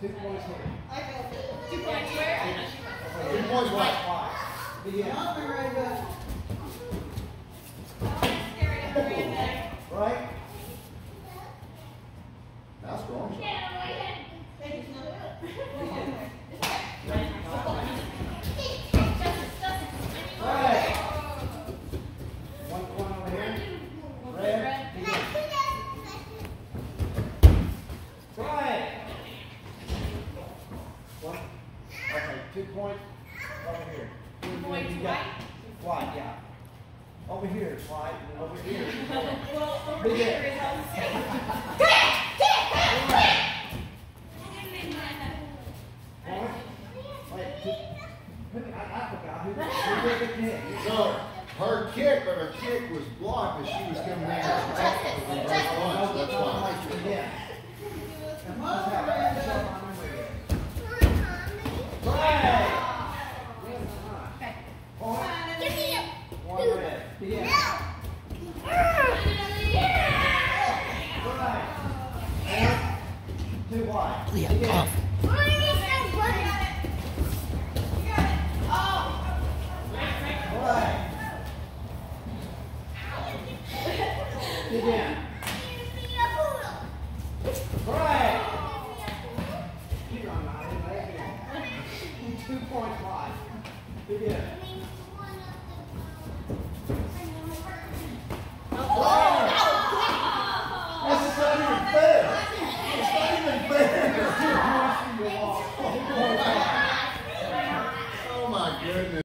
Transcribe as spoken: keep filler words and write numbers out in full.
Two points here. Two points where? Two points right. Begin. Right? That's strong. Right. One point over here. Red. Right. One. Okay, two points over here. Two points white? White, yeah. Over here is white, and then over here. Well, over Begin. here is all the same. So her kick, but her kick was blocked as she was coming in. That's why. Yeah. Come on, Miranda. Right. Okay. Give me it. One red. Begin. Right. Two white. Begin. Right. Begin. Right. Two points wide. Begin.